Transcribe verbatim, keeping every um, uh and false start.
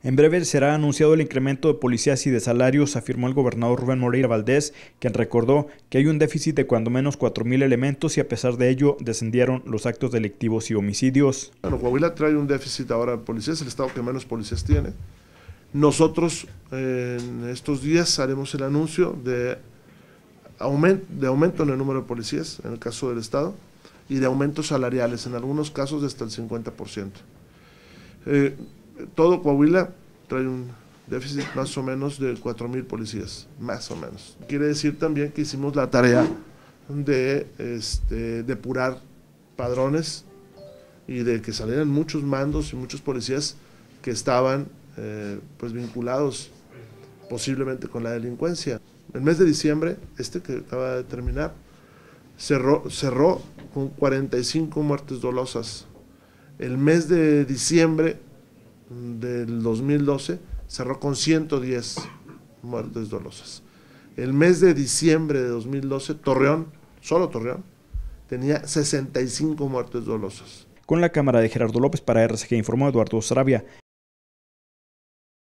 En breve será anunciado el incremento de policías y de salarios, afirmó el gobernador Rubén Moreira Valdés, quien recordó que hay un déficit de cuando menos cuatro mil elementos y a pesar de ello descendieron los actos delictivos y homicidios. Bueno, Coahuila trae un déficit ahora de policías, el estado que menos policías tiene. Nosotros eh, en estos días haremos el anuncio de aumento, de aumento en el número de policías, en el caso del estado, y de aumentos salariales, en algunos casos de hasta el cincuenta por ciento. Eh, todo Coahuila trae un déficit más o menos de cuatro mil policías, más o menos. Quiere decir también que hicimos la tarea de este, depurar padrones y de que salieran muchos mandos y muchos policías que estaban eh, pues vinculados posiblemente con la delincuencia. El mes de diciembre, este que acaba de terminar, cerró, cerró con cuarenta y cinco muertes dolosas. El mes de diciembre del dos mil doce cerró con ciento diez muertes dolosas. El mes de diciembre de dos mil doce, Torreón, solo Torreón, tenía sesenta y cinco muertes dolosas. Con la cámara de Gerardo López para R C G informó Eduardo Sarabia.